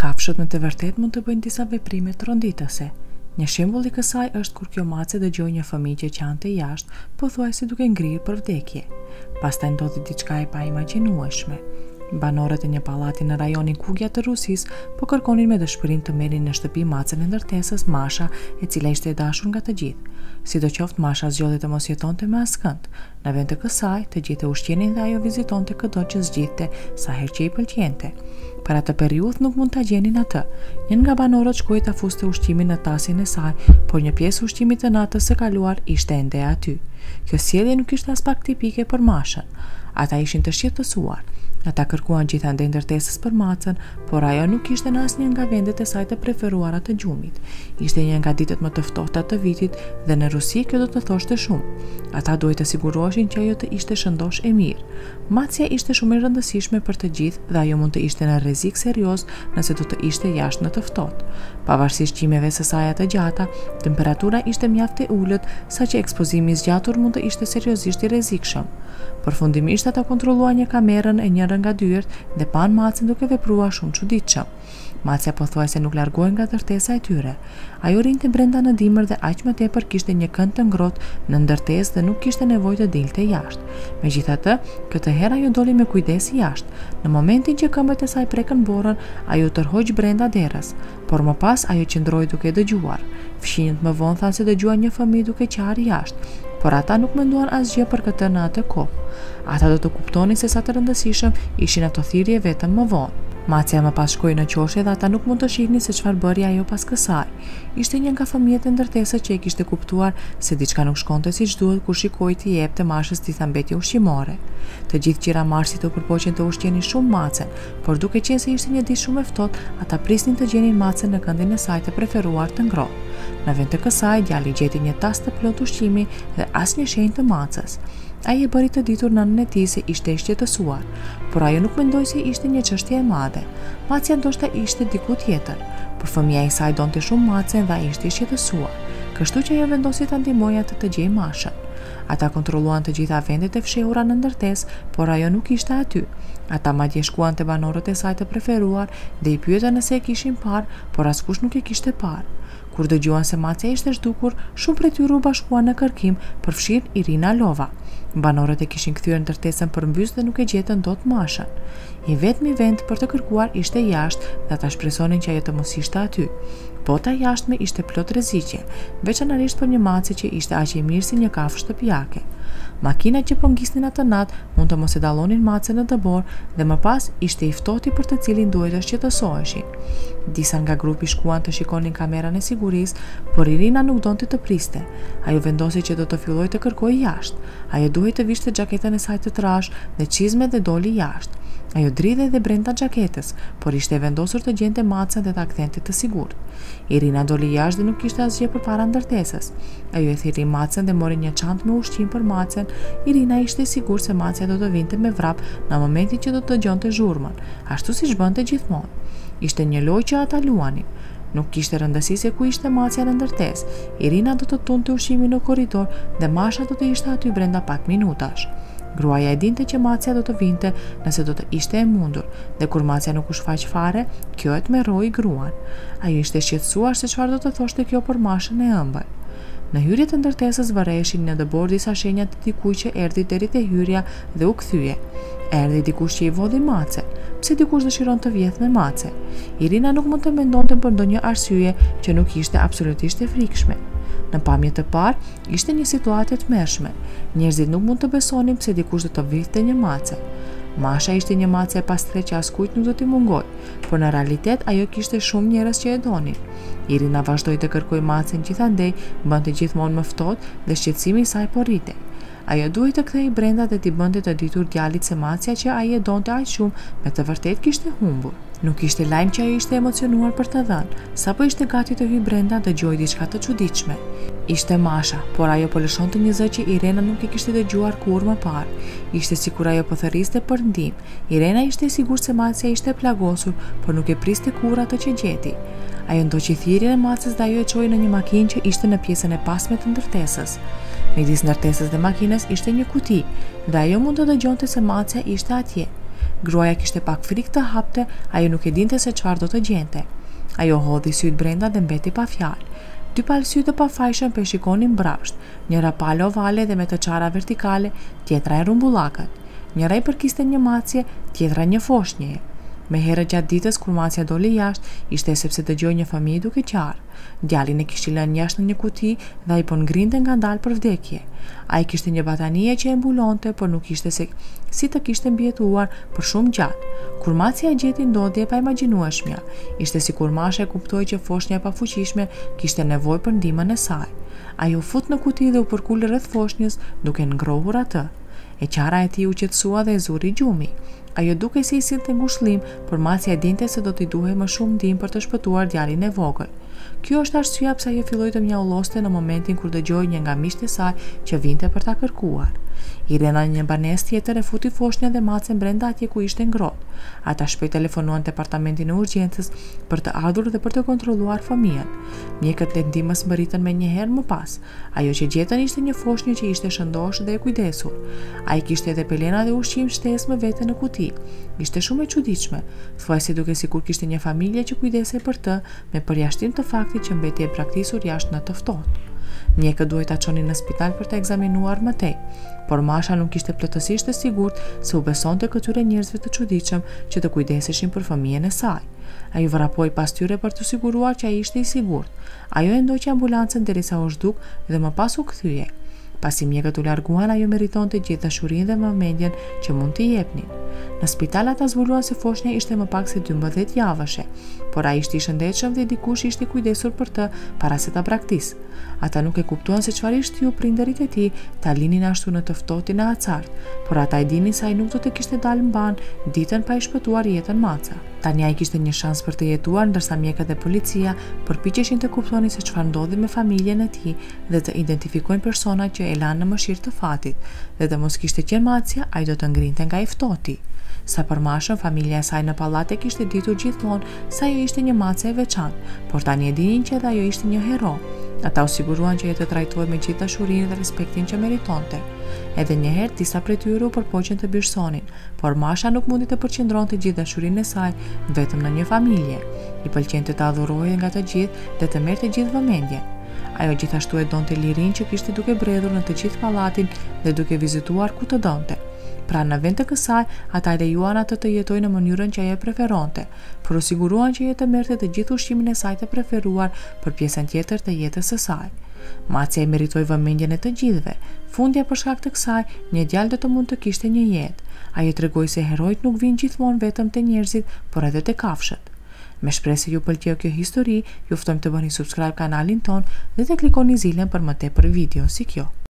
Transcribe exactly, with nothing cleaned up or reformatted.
Kafshët në të vërtet mund të bëjnë disa veprime tronditëse. Një shembull i kësaj është kur kjo mace dëgjoi një fëmijë që qante jashtë, pothuajse duke ngrirë për vdekje. Pastaj ndodhi diçka e paimagjinueshme. Banorët e një pallati në rajonin Kugja të Rusisë po kërkonin me dëshpërim të merrin në shtëpi macën e ndërtesës Masha, e cila ishte e dashur nga të gjithë. Sidoqoftë Masha zgjodhi të mos jetonte me askënd. Në vend të kësaj, të gjithë e ushqenin dhe ajo vizitonte çdo që zgjidhte sa herë që i pëlqente. Për atë periudhë nuk mund ta gjenin atë. Një nga banorët shkoi ta fuste ushqimin në tasin e saj, por një pjesë ushqimit të natës së kaluar ishte ende aty. Kjo sjellje nuk ishte as pak tipike për Mashën. Ata ishin të shqetësuar. Ata kërkuan gjithandej ndërtesës për macën, por ajo nuk ishte në asnjë nga vendet e saj të preferuara të gjumit. Ishte një nga ditët më të ftohta të vitit dhe në Rusi kjo do të thoshte shumë. Ata duhet të siguroheshin që ajo të ishte shëndosh e mirë. Macja ishte shumë e rëndësishme për të gjithë dhe ajo mund të ishte në rrezik serioz nëse do të ishte jashtë në të ftohtë. Pavarësisht qimeve së saj të gjata, temperatura ishte mjaft e ulët, saqë ekspozimi i zgjatur mund të ishte seriozisht i rrezikshëm. Përfundimisht ata kontrolluan një kamerën e njëra nga dyert dhe pan macën duke vepruar shumë çuditshëm. Macja pothuajse nuk largohej nga ndërtesa e tyre. Ajo rinte brenda në dimër dhe aq më tepër kishte një kënd të ngrohtë në ndërtesë dhe nuk kishte nevojë të dilte jashtë. Megjithatë, këtë herë ajo doli me kujdes jashtë. Në momentin që këmbët e saj prekën borën, ajo tërhoq brenda derës, por më pas ajo qëndroi duke dëgjuar. Fshinjët më vonë thanë se dëgjuan një fëmijë duke qarë jashtë, por ata nuk menduan asgjë për këtë në atë kohë. Ata do të kuptonin se sa të rëndësishëm ishin ato thirrje vetëm më vonë. Macja më pas shkoi në qoshe dhe ata nuk mund të shihnin se çfarë bëri ajo pas kësaj. Ishte një nga fëmijët e ndërtesës që e kishte kuptuar se diçka nuk shkonte siç duhet kur shikoi të jepte Mashës disa mbetje ushqimore. Të gjithë qiramarsit u përpoqen të ushqenin shumë macën, por duke qenë se ishte një ditë shumë e ftohtë, ata prisnin të gjenin macën në këndin e saj të preferuar të ngrohtë. Në vend të kësaj, djali gjeti një tas të plotë ushqimi dhe asnjë shenjë të macës. Ai e bëri të ditur nënën e tij se ishte i shqetësuar, por ajo nuk mendoi se ishte një çështje e madhe. Macja ndoshta ishte diku tjetër, por fëmia e saj donte shumë macën dhe ai ishte i shqetësuar. Kështu që ajo vendosi ta ndihmojë atë të gjejë Mashën. Ata kontrolluan të gjitha vendet e fshehura në ndërtesë, por ajo nuk ishte aty. Ata madje shkuan te banorët e saj të preferuar dhe i pyetën nëse e kishin parë, por askush nuk e kishte parë. Kur dëgjuan se macja ishte zhdukur, shumë prej tyre u bashkuan në kërkim, përfshirë Irina Lova. Banorët e kishin kthyer ndërtesën përmbys dhe nuk e gjetën dot Mashën. I vetmi vend për të kërkuar ishte jashtë dhe ata shpresonin që ajo të mos ishte aty. Bota jashtme ishte plot rreziqe, veçanërisht për një mace që ishte aq e mirë si një kafshë shtëpiake. Makinat që po ngisnin atë natë mund të mos e dallonin macën në dëbor dhe më pas ishte i ftohtë për të cilin duhet të shqetësoheshin. Disa nga grupi shkuan të shikonin kamerën e sigurisë, por Irina nuk donte të priste. Ajo vendosi që do të fillojë të kërkojë jashtë. Ajo duhej të vishte xhaketën e saj të trashë dhe çizmet dhe doli jashtë. Ajo dridhej dhe brenda xhaketës, por ishte e vendosur të gjente macën dhe ta kthente të sigurt. Irina doli jashtë dhe nuk kishte asgjë përpara ndërtesës. Ajo e thirri macën dhe mori një çantë me ushqim për macën. Irina ishte e sigurt se macja do të vinte me vrap në momentin që do të dëgjonte zhurmën, ashtu siç bënte gjithmonë. Ishte një lojë që ata luanin. Nuk kishte rëndësi se ku ishte macja në ndërtesë. Irina do të tunte ushqimin në korridor dhe Masha do të ishte aty brenda pak minutash. Gruaja e dinte që macja do të vinte nëse do të ishte e mundur, dhe kur macja nuk u shfaq fare, kjo e tmerroi gruan. Ajo ishte shqetësuar se çfarë do të thoshte kjo për Mashën e ëmbël. Në hyrje të ndërtesës vëreshin në dëbor disa shenja të dikujt që erdhi deri te hyrja dhe u kthye. Erdhi dikush që i vodhi mace. Pse dikush dëshiron të vjedhë me mace? Irina nuk mund të mendonte për ndonjë arsye që nuk ishte absolutisht e frikshme. Në pamje të parë, ishte një situatë e tmerrshme. Njerëzit nuk mund të besonin pse dikush do të vjedhte një mace. Masha ishte një mace e pastre që askujt nuk do t'i mungoj, por në realitet ajo kishte shumë njerëz që e donin. Irina vazhdoi të kërkojë macën gjithandej, bënte gjithmonë më ftohtë dhe shqetësimi i saj po rritej. Ajo duhej të kthehej brenda dhe t'i bënte të ditur djalit se macja që ai e donte aq shumë me të vërtetë kishte humbur. Nuk ishte lajm që ajo ishte emocionuar për të dhënë. Sapo ishte gati të hyjë brenda, dëgjoi diçka të çuditshme. Ishte Masha, por ajo po lëshonte një zë që Irena nuk e kishte dëgjuar kurrë më parë. Ishte sikur ajo po thërriste për ndihmë. Irena ishte e sigurt se macja ishte e plagosur, por nuk e priste kurrë atë që gjeti. Ajo ndoqi thirrjen e macës dhe ajo e çoi në një makinë që ishte në pjesën e pasme të ndërtesës. Midis ndërtesës dhe makinës ishte një kuti, dhe ajo mund të dëgjonte se macja ishte atje. Gruaja kishte pak frikë të hapte, ajo nuk e dinte se çfarë do të gjente. Ajo hodhi syt brenda dhe mbeti pa fjalë. Dy palë sy të pafajshëm pe shikonin mbrapsht, njëra palë ovale dhe me të çara vertikale, tjetra e rumbullakët. Njëra i përkiste një macje, tjetra një foshnjeje. Me herë gjatë ditës kur macja doli jashtë, ishte sepse dëgjoi një fëmijë duke qarë. Djalin e kishte lënë jashtë në një kuti dhe ai po ngrinte ngandal për vdekje. Ai kishte një batanie që e mbulonte, por nuk ishte se si të kishte mbijetuar për shumë gjatë. Kur macja e gjeti ndodhi e paimagjinueshmja. Ishte sikur masha e kuptoi që foshnja e pafuqishme kishte nevojë për ndihmën e saj. Ai u fut në kuti dhe u përkul rreth foshnjës duke ngrohur atë. E qara e tij u qetësua dhe e zuri gjumi. Ajo duke si i sillte ngushëllim, por macja e dinte se do t'i duhej më shumë ndihmë për të shpëtuar djalin e vogël. Kjo është arsyeja pse ajo filloi të mjaulloste në momentin kur dëgjoi një nga miqtë e saj që vinte për ta kërkuar. Irena në një banesë tjetër e futi foshnjën dhe macën brenda atje ku ishte ngrohtë. Ata shpejt telefonuan në departamentin e urgjencës për të ardhur dhe për të kontrolluar fëmijën. Mjekët e ndihmës mbërritën me një herë më pas. Ajo që gjetën ishte një foshnjë që ishte shëndosh dhe e kujdesur. Ai kishte edhe pelena dhe ushqim shtesë me vete në kuti. Ishte shumë e çuditshme, thuajse duke sikur kishte një familje që kujdesej për të, me përjashtim të faktit që mbeti e braktisur jashtë në të ftohtë. Mjekët duhej ta çonin në spital për të ekzaminuar më tej, por masha nuk ishte plotësisht e sigurt se u besonte këtyre njerëzve të çuditshëm që të kujdeseshin për fëmijën e saj. Ai vrapoi pas tyre për të siguruar që ai ishte i sigurt. Ajo e ndoqi ambulancën derisa u zhduk dhe më pas u kthye. Pasi mjekët u larguan, ajo meritonte gjithë dashurinë dhe vëmendjen që mund t'i jepnin. Në spital ata zbuluan se foshnja ishte më pak se dymbëdhjetë javëshe, por ai ishte i shëndetshëm dhe dikush ishte kujdesur për të para se ta braktisë. Ata nuk e kuptuan se çfarë ishte ju prindërit e tij ta linin ashtu në të ftohtin e acartë, por ata e dinin se ai nuk do të kishte dalë mban ditën pa i shpëtuar jetën maca. Tani ai kishte një shans për të jetuar, ndërsa mjekët dhe policia përpiqeshin të kuptonin se çfarë ndodhi me familjen e tij dhe të identifikojnë personat që e lanë në mëshirë të fatit, dhe të mos kishte qenë macja, ai do të ngrinte nga i ftohti. Sa për mashën, familja e saj në pallat e kishte ditur gjithmonë se ajo ishte një mace e veçantë, por tani e dinin që edhe ajo ishte një hero. Ata u siguruan që ajo të trajtohej me gjithë dashurinë dhe respektin që meritonte. Edhe një herë disa prej tyre u përpoqën të byrsonin, por masha nuk mundi të përqendronte gjithë dashurinë e saj vetëm në një familje. I pëlqente të adhurohej nga të gjithë dhe të merrte gjithë vëmendjen. Ajo gjithashtu e donte lirinë që kishte duke bredhur në të gjithë pallatin dhe duke vizituar ku të donte. Pra në vend të kësaj, ata lejuan atë të jetojë në mënyrën që ajo preferonte, por u siguruan që ajo të merrte të gjithë ushqimin e saj të preferuar për pjesën tjetër të jetës së saj. Macja i meritoi vëmendjen e të gjithëve. Fundja për shkak të kësaj, një djalë do të mund të kishte një jetë. Ajo tregoi se herojt nuk vinë gjithmonë vetëm te njerëzit, por edhe te kafshët. Me shpresë se ju pëlqeu kjo histori, ju ftojmë të bëni subscribe kanalin ton dhe të klikoni zilën për më tepër video si kjo.